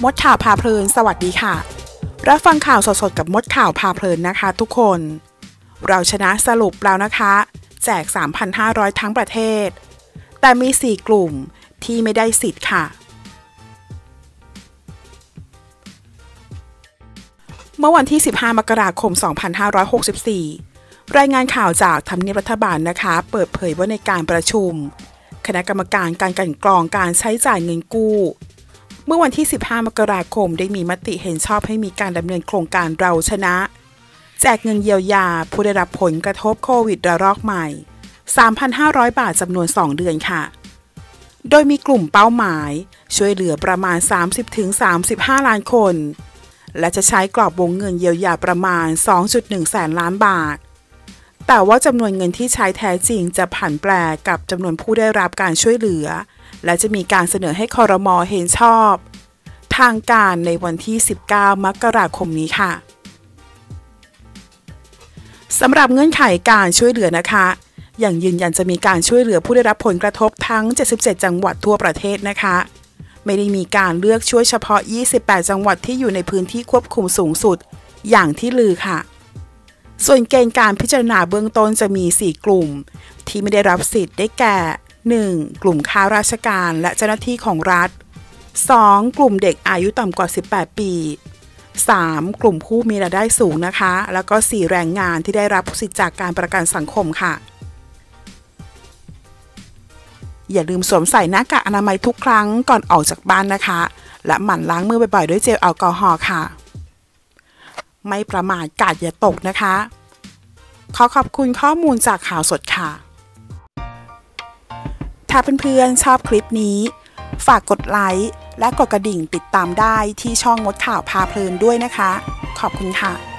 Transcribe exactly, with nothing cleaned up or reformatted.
มดข่าวพาเพลินสวัสดีค่ะรับฟังข่าวสดๆกับมดข่าวพาเพลินนะคะทุกคนเราชนะสรุปแล้วนะคะแจก สามพันห้าร้อย ทั้งประเทศแต่มีสี่กลุ่มที่ไม่ได้สิทธิ์ค่ะเมื่อวันที่สิบห้ามกราคมสองพันห้าร้อยหกสิบสี่รายงานข่าวจากทำเนียบรัฐบาลนะคะเปิดเผยว่าในการประชุมคณะกรรมการการกลั่นกรองการใช้จ่ายเงินกู้เมื่อวันที่สิบห้ามกราคมได้มีมติเห็นชอบให้มีการดำเนินโครงการเราชนะแจกเงินเยียวยาผู้ได้รับผลกระทบโควิดระลอกใหม่ สามพันห้าร้อย บาทจำนวนสองเดือนค่ะโดยมีกลุ่มเป้าหมายช่วยเหลือประมาณ สามสิบถึงสามสิบห้า ล้านคนและจะใช้กรอบวงเงินเยียวยาประมาณ สองจุดหนึ่ง แสนล้านบาทแต่ว่าจำนวนเงินที่ใช้แท้จริงจะผันแปรกับจำนวนผู้ได้รับการช่วยเหลือและจะมีการเสนอให้ครม.เห็นชอบทางการในวันที่สิบเก้ามกราคมนี้ค่ะสำหรับเงื่อนไขการช่วยเหลือนะคะอย่างยืนยันจะมีการช่วยเหลือผู้ได้รับผลกระทบทั้งเจ็ดสิบเจ็ดจังหวัดทั่วประเทศนะคะไม่ได้มีการเลือกช่วยเฉพาะยี่สิบแปดจังหวัดที่อยู่ในพื้นที่ควบคุมสูงสุดอย่างที่ลือค่ะส่วนเกณฑ์การพิจารณาเบื้องต้นจะมีสี่กลุ่มที่ไม่ได้รับสิทธิ์ได้แก่ หนึ่ง กลุ่มข้าราชการและเจ้าหน้าที่ของรัฐ สอง กลุ่มเด็กอายุต่ำกว่าสิบแปดปี สาม กลุ่มผู้มีรายได้สูงนะคะแล้วก็สี่แรงงานที่ได้รับสิทธิจากการประกันสังคมค่ะอย่าลืมสวมใส่หน้ากากอนามัยทุกครั้งก่อนออกจากบ้านนะคะและหมั่นล้างมือบ่อยๆด้วยเจลแอลกอฮอล์ค่ะไม่ประมาทกาดอย่าตกนะคะขอขอบคุณข้อมูลจากข่าวสดค่ะถ้าเพื่อนๆชอบคลิปนี้ฝากกดไลค์และกดกระดิ่งติดตามได้ที่ช่องมดข่าวพาเพลินด้วยนะคะขอบคุณค่ะ